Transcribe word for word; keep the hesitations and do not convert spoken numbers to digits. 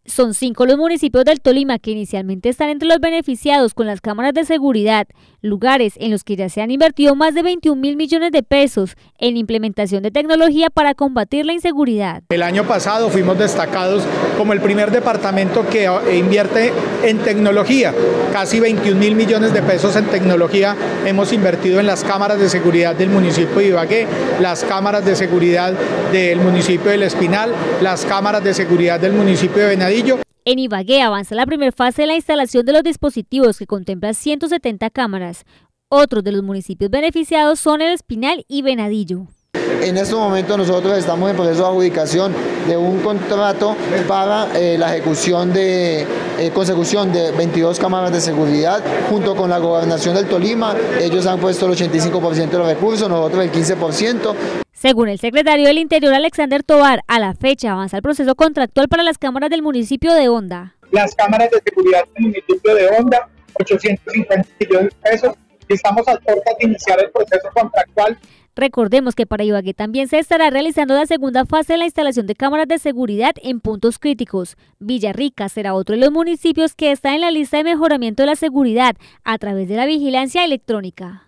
Son cinco los municipios del Tolima que inicialmente están entre los beneficiados con las cámaras de seguridad, lugares en los que ya se han invertido más de veintiún mil millones de pesos en implementación de tecnología para combatir la inseguridad. El año pasado fuimos destacados como el primer departamento que invierte en tecnología. Casi veintiún mil millones de pesos en tecnología hemos invertido en las cámaras de seguridad del municipio de Ibagué, las cámaras de seguridad del municipio del Espinal, las cámaras de seguridad del municipio de Venadillo. En Ibagué avanza la primera fase de la instalación de los dispositivos que contempla ciento setenta cámaras. Otros de los municipios beneficiados son El Espinal y Venadillo. En este momento nosotros estamos en proceso de adjudicación de un contrato para eh, la ejecución de eh, consecución de veintidós cámaras de seguridad junto con la Gobernación del Tolima. Ellos han puesto el ochenta y cinco por ciento de los recursos, nosotros el quince por ciento. Según el secretario del Interior, Alexander Tovar, a la fecha avanza el proceso contractual para las cámaras del municipio de Honda. Las cámaras de seguridad del municipio de Honda, ochocientos cincuenta millones de pesos, y estamos a puertas de iniciar el proceso contractual. Recordemos que para Ibagué también se estará realizando la segunda fase de la instalación de cámaras de seguridad en puntos críticos. Villarrica será otro de los municipios que está en la lista de mejoramiento de la seguridad a través de la vigilancia electrónica.